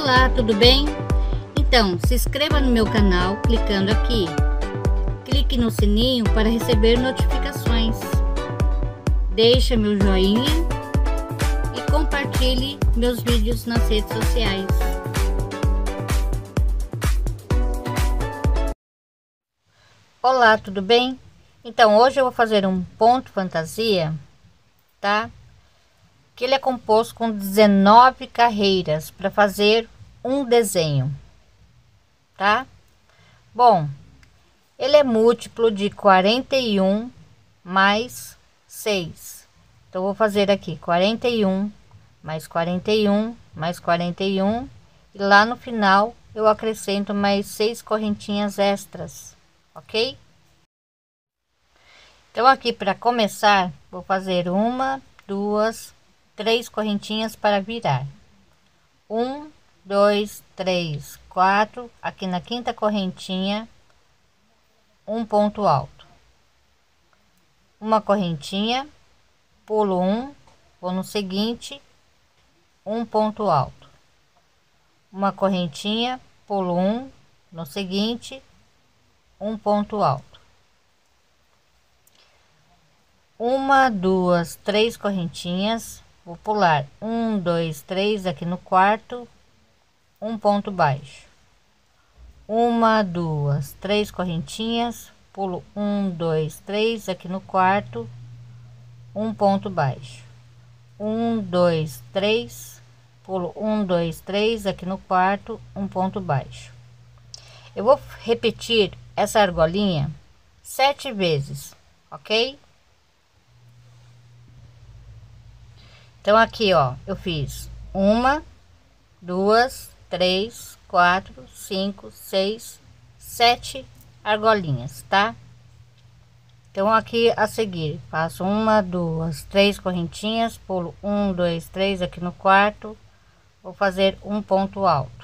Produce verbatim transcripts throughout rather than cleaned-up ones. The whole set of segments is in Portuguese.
Olá, tudo bem? Então, se inscreva no meu canal clicando aqui. Clique no sininho para receber notificações. Deixe meu joinha e compartilhe meus vídeos nas redes sociais. Olá, tudo bem? Então, hoje eu vou fazer um ponto fantasia, tá? Que ele é composto com dezenove carreiras para fazer um desenho, tá? Bom, ele é múltiplo de quarenta e um mais seis. Então, vou fazer aqui quarenta e um mais quarenta e um mais quarenta e um, e lá no final eu acrescento mais seis correntinhas extras, ok? Então, aqui para começar, vou fazer uma, duas, três correntinhas para virar. Um, dois, três, quatro. Aqui na quinta correntinha, um ponto alto, uma correntinha, pulo um, vou no seguinte, um ponto alto, uma correntinha, pulo um, no seguinte, um ponto alto, uma, duas, três correntinhas, vou pular um, dois, três aqui no quarto, um ponto baixo, uma, duas, três correntinhas, pulo um, dois, três aqui no quarto, um ponto baixo, um, dois, três, pulo um, dois, três aqui no quarto, um ponto baixo. Eu vou repetir essa argolinha sete vezes, ok? Então, aqui, ó, eu fiz uma, duas, três, quatro, cinco, seis, sete argolinhas, tá? Então, aqui a seguir, faço uma, duas, três correntinhas, pulo um, dois, três aqui no quarto, vou fazer um ponto alto,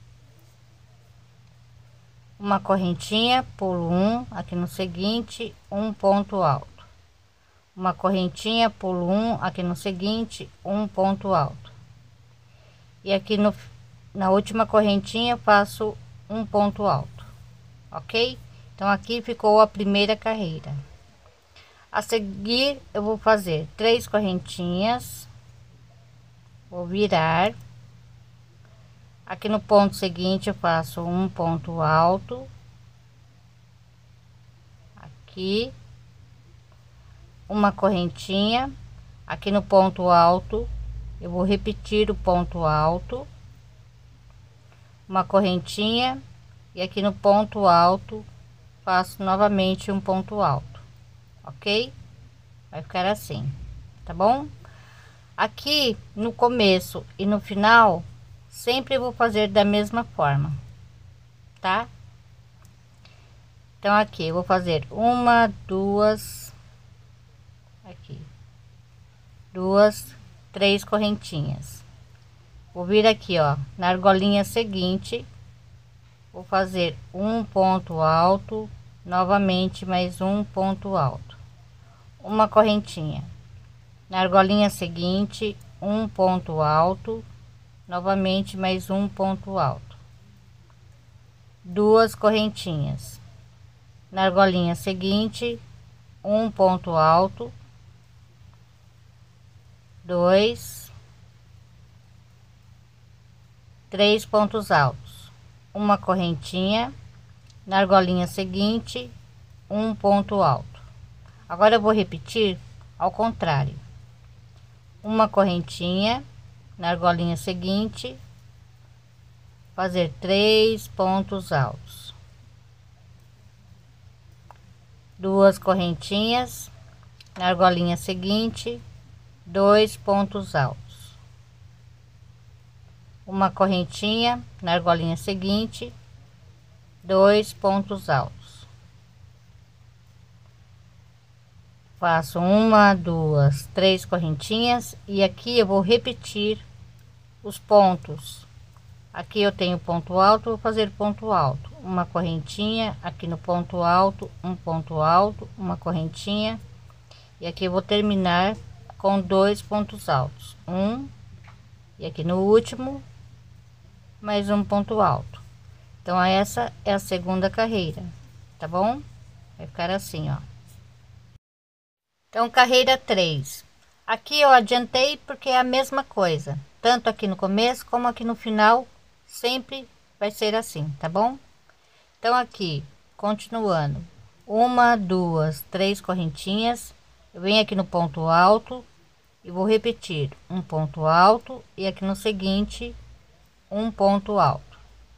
uma correntinha, pulo um aqui no seguinte, um ponto alto, uma correntinha, pulo um aqui no seguinte, um ponto alto, e aqui no na última correntinha faço um ponto alto, ok? Então, aqui ficou a primeira carreira. A seguir eu vou fazer três correntinhas, vou virar, aqui no ponto seguinte eu faço um ponto alto, aqui uma correntinha, aqui no ponto alto eu vou repetir o ponto alto, uma correntinha, e aqui no ponto alto faço novamente um ponto alto, ok? Vai ficar assim, tá bom? Aqui no começo e no final sempre vou fazer da mesma forma, tá? Então, aqui eu vou fazer uma, duas, aqui duas, três correntinhas, vou vir aqui, ó, na argolinha seguinte, vou fazer um ponto alto, novamente mais um ponto alto, uma correntinha, na argolinha seguinte, um ponto alto, novamente mais um ponto alto, duas correntinhas, na argolinha seguinte, um ponto alto, dois, três pontos altos, uma correntinha, na argolinha seguinte, um ponto alto. Agora eu vou repetir ao contrário, uma correntinha, na argolinha seguinte, fazer três pontos altos, duas correntinhas, na argolinha seguinte, dois pontos altos, uma correntinha, na argolinha seguinte, dois pontos altos, faço uma, duas, três correntinhas, e aqui eu vou repetir os pontos. Aqui eu tenho ponto alto, vou fazer ponto alto, uma correntinha, aqui no ponto alto, um ponto alto, uma correntinha, e aqui eu vou terminar com dois pontos altos, um, e aqui no último mais um ponto alto. Então essa é a segunda carreira, tá bom? Vai ficar assim, ó. Então carreira três, aqui eu adiantei porque é a mesma coisa, tanto aqui no começo como aqui no final, sempre vai ser assim, tá bom? Então aqui, continuando, uma, duas, três correntinhas, eu venho aqui no ponto alto e vou repetir um ponto alto, e aqui no seguinte um ponto alto,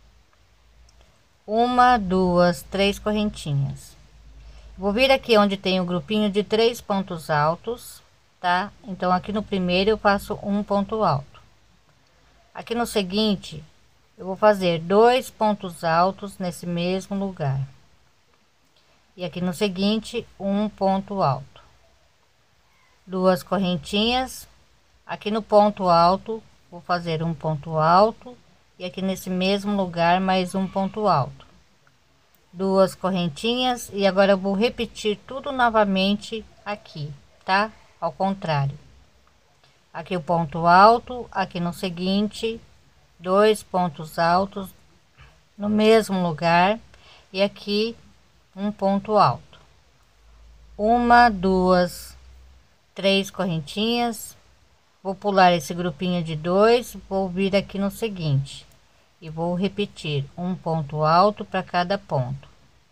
uma, duas, três correntinhas. Vou vir aqui onde tem o grupinho de três pontos altos, tá? Então aqui no primeiro eu faço um ponto alto, aqui no seguinte eu vou fazer dois pontos altos nesse mesmo lugar, e aqui no seguinte um ponto alto, duas correntinhas, aqui no ponto alto vou fazer um ponto alto, e aqui nesse mesmo lugar mais um ponto alto, duas correntinhas, e agora eu vou repetir tudo novamente aqui, tá? Ao contrário, aqui o ponto alto, aqui no seguinte dois pontos altos no mesmo lugar, e aqui um ponto alto, uma, duas, três correntinhas, vou pular esse grupinho de dois, vou vir aqui no seguinte e vou repetir um ponto alto para cada ponto,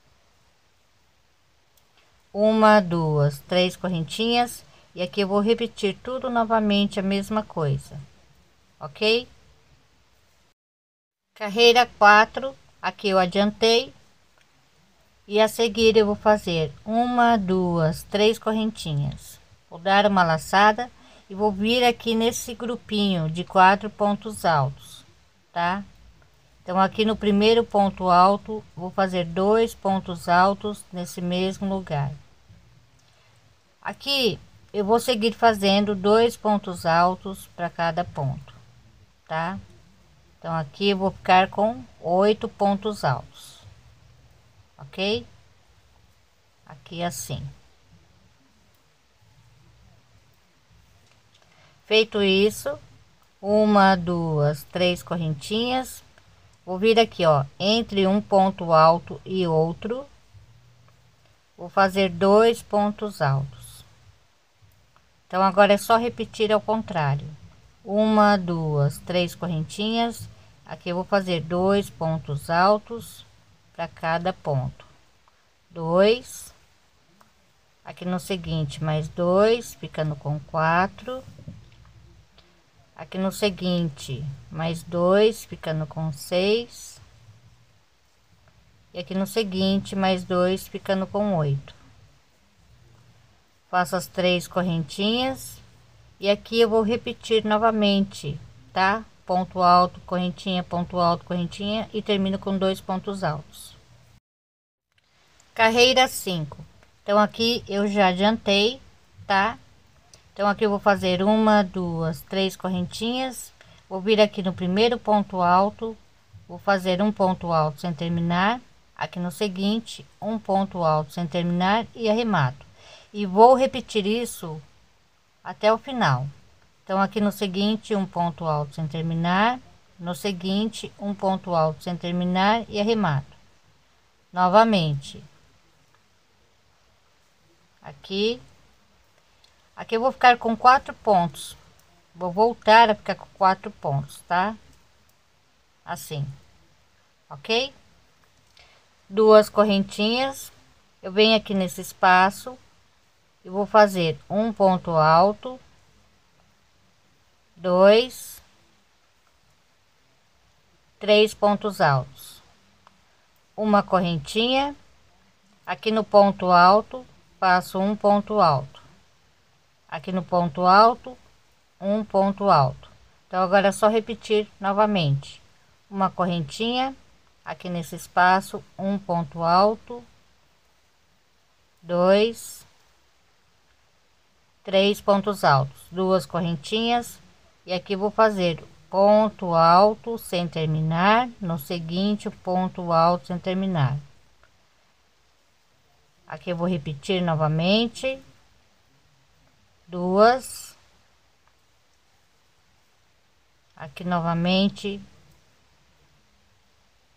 uma, duas, três correntinhas, e aqui eu vou repetir tudo novamente a mesma coisa, ok? Carreira quatro, aqui eu adiantei, e a seguir eu vou fazer uma, duas, três correntinhas, vou dar uma laçada e vou vir aqui nesse grupinho de quatro pontos altos, tá? Então aqui no primeiro ponto alto vou fazer dois pontos altos nesse mesmo lugar, aqui eu vou seguir fazendo dois pontos altos para cada ponto, tá? Então aqui eu vou ficar com oito pontos altos, ok? Aqui assim. Feito isso, uma, duas, três correntinhas, vou vir aqui, ó, entre um ponto alto e outro, vou fazer dois pontos altos. Então agora é só repetir ao contrário, uma, duas, três correntinhas, aqui eu vou fazer dois pontos altos para cada ponto, dois, aqui no seguinte mais dois, ficando com quatro, aqui no seguinte mais dois, ficando com seis, e aqui no seguinte mais dois, ficando com oito. Faço as três correntinhas e aqui eu vou repetir novamente, tá? Ponto alto, correntinha, ponto alto, correntinha, e termino com dois pontos altos. Carreira cinco, então aqui eu já adiantei, tá? Então aqui eu vou fazer uma, duas, três correntinhas, vou vir aqui no primeiro ponto alto, vou fazer um ponto alto sem terminar, aqui no seguinte um ponto alto sem terminar e arremato, e vou repetir isso até o final. Então aqui no seguinte um ponto alto sem terminar, no seguinte um ponto alto sem terminar e arremato novamente. Aqui aqui eu vou ficar com quatro pontos, vou voltar a ficar com quatro pontos, tá? Assim, ok? Duas correntinhas, eu venho aqui nesse espaço e vou fazer um ponto alto, dois, três pontos altos, uma correntinha, aqui no ponto alto faço um ponto alto, aqui no ponto alto um ponto alto. Então agora é só repetir novamente, uma correntinha, aqui nesse espaço um ponto alto, dois, três pontos altos, duas correntinhas, e aqui vou fazer ponto alto sem terminar, no seguinte ponto alto sem terminar. Aqui eu vou repetir novamente, duas, aqui novamente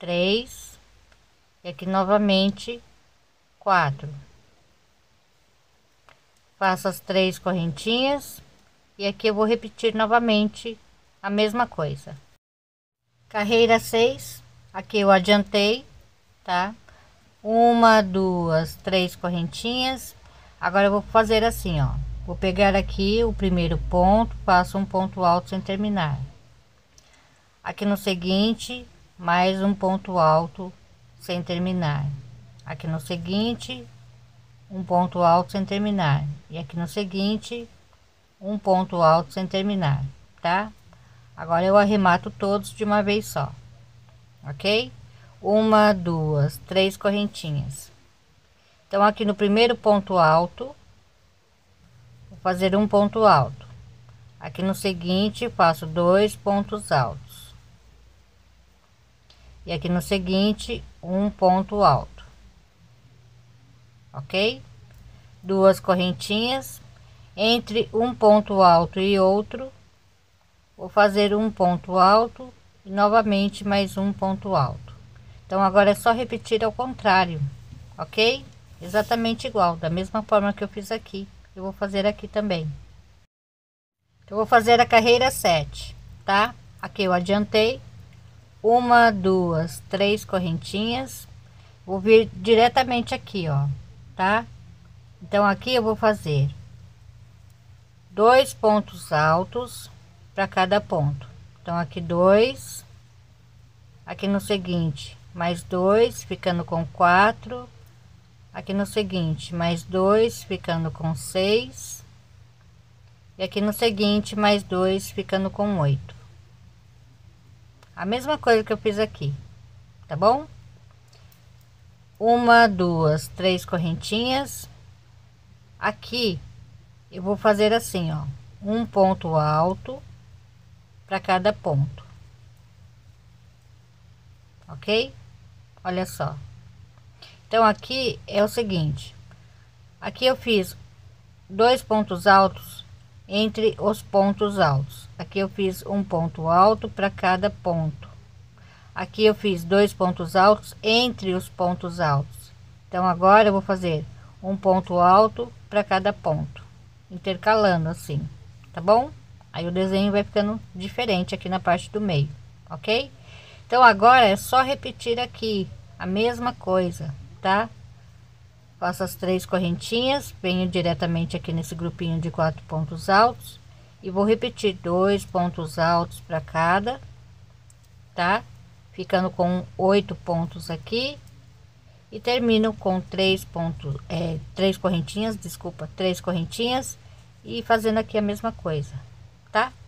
três, e aqui novamente quatro. Faço as três correntinhas e aqui eu vou repetir novamente a mesma coisa. Carreira seis, aqui eu adiantei, tá? Uma, duas, três correntinhas. Agora eu vou fazer assim, ó. Vou pegar aqui o primeiro ponto, passo um ponto alto sem terminar. Aqui no seguinte, mais um ponto alto sem terminar. Aqui no seguinte, um ponto alto sem terminar. E aqui no seguinte, um ponto alto sem terminar, tá? Agora eu arremato todos de uma vez só, ok? Uma, duas, três correntinhas. Então aqui no primeiro ponto alto, vou fazer um ponto alto. Aqui no seguinte, faço dois pontos altos. E aqui no seguinte, um ponto alto, ok? Duas correntinhas. Entre um ponto alto e outro, vou fazer um ponto alto e novamente mais um ponto alto. Então agora é só repetir ao contrário, ok? Exatamente igual, da mesma forma que eu fiz aqui, eu vou fazer aqui também. Eu vou fazer a carreira sete, tá? Aqui eu adiantei, uma, duas, três correntinhas, vou vir diretamente aqui, ó, tá? Então aqui eu vou fazer dois pontos altos para cada ponto. Então aqui dois, aqui no seguinte mais dois, ficando com quatro, aqui no seguinte mais dois, ficando com seis, e aqui no seguinte mais dois, ficando com oito. A mesma coisa que eu fiz aqui, tá bom? Uma, duas, três correntinhas. Aqui eu vou fazer assim, ó, um ponto alto para cada ponto, ok? Olha só. Então aqui é o seguinte, aqui eu fiz dois pontos altos entre os pontos altos. Aqui eu fiz um ponto alto para cada ponto. Aqui eu fiz dois pontos altos entre os pontos altos. Então agora eu vou fazer um ponto alto para cada ponto, intercalando assim, tá bom? Aí o desenho vai ficando diferente aqui na parte do meio, ok? Então agora é só repetir aqui a mesma coisa, tá? Faço as três correntinhas, venho diretamente aqui nesse grupinho de quatro pontos altos e vou repetir dois pontos altos para cada, tá? Ficando com oito pontos aqui e termino com três pontos, é, três correntinhas, desculpa, três correntinhas e fazendo aqui a mesma coisa, tá?